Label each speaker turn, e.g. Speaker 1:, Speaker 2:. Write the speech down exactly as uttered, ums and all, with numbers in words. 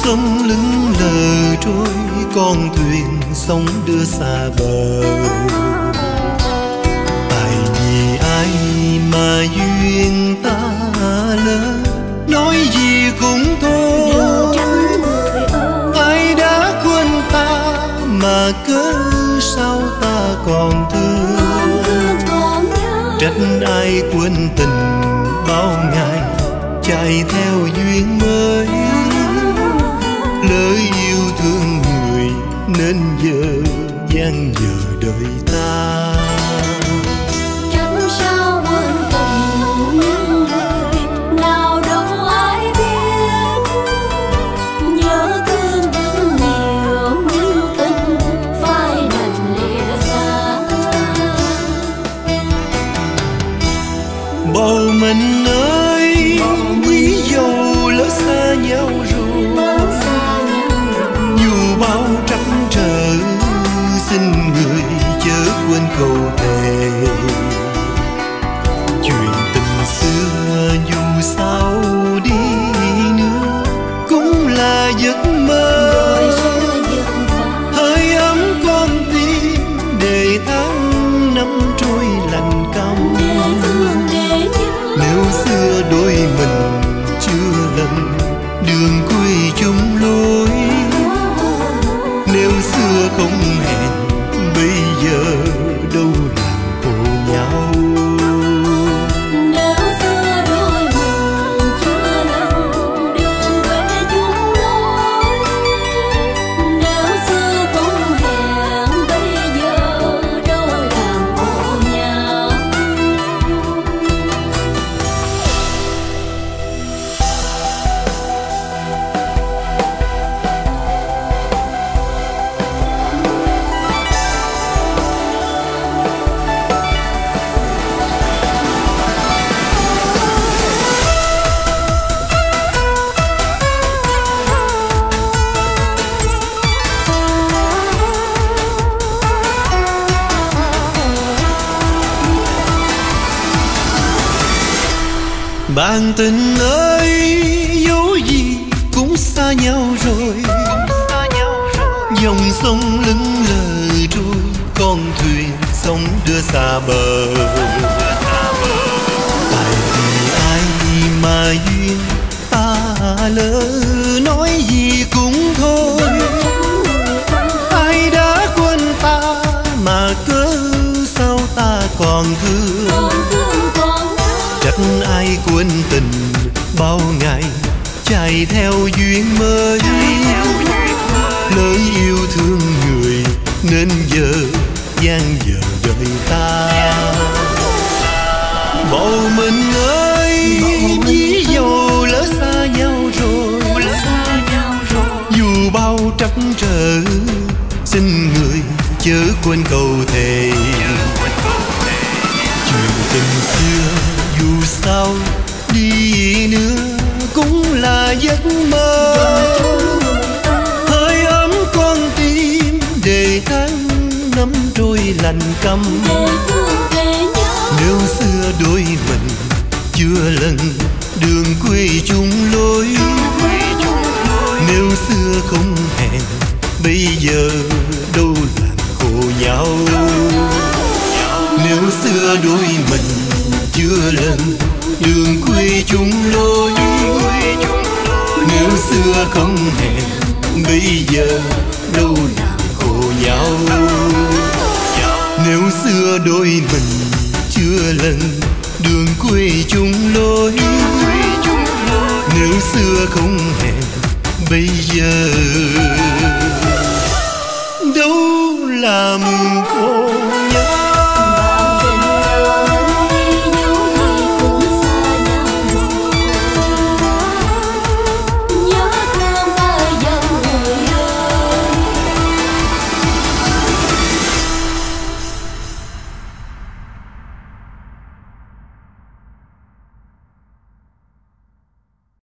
Speaker 1: sông lững lờ trôi, con thuyền sóng đưa xa bờ. Tại vì ai mà duyên ta lỡ, nói gì cũng thôi. Ai đã quên ta mà cớ sao ta còn thương. Trách ai quên tình bao ngày chạy theo duyên mới. Lỡ yêu thương người nên giờ gian giờ đợi ta.
Speaker 2: Trách sao quên tình những người nào đâu ai biết. Nhớ thương rất nhiều nhưng tình phải đành lìa xa.
Speaker 1: Bầu mình ơi, quý dầu lỡ xa nhau rồi. Dù bao trắc trở, xin người chớ quên câu thề. Chuyện tình xưa dù sao đi nữa cũng là giấc mơ. Hơi ấm con tim để tháng năm trôi lạnh căm. Nếu xưa đôi mình chưa lần đường quê chung lối. Nếu xưa không hẹn bây giờ đâu làm khổ nhau.
Speaker 2: Nếu xưa đôi mình chưa lần đường quê chung lối. Nếu xưa không hẹn bây giờ đâu làm khổ nhau.
Speaker 1: Bạn tình ơi, dấu gì cũng xa nhau rồi. Dòng sông lững lờ trôi, con thuyền sóng đưa xa bờ. Tại vì ai mà duyên ta lỡ, nói gì cũng thôi. Ai đã quên ta mà cớ sao ta còn thương. Trách ai quên tình bao ngày chạy theo duyên mới. Lỡ yêu thương người nên giờ gian giờ đợi ta. Bầu mình ơi, ví dầu lỡ xa nhau rồi. Dù bao trắc trở, xin người chớ quên câu thề. Chuyện tình xưa dù sao đi nữa cũng là giấc mơ. Hơi ấm con tim để tháng năm trôi lạnh căm. Nếu xưa đôi mình chưa lần đường quê chung lối. Nếu xưa không hẹn bây giờ đâu làm khổ nhau. Nếu xưa đôi mình chưa lần đường quê chung lối. Nếu xưa không hẹn bây giờ đâu làm khổ nhau. Nếu xưa đôi mình chưa lần đường quê chung lối. Nếu xưa không hẹn bây giờ đâu làm khổ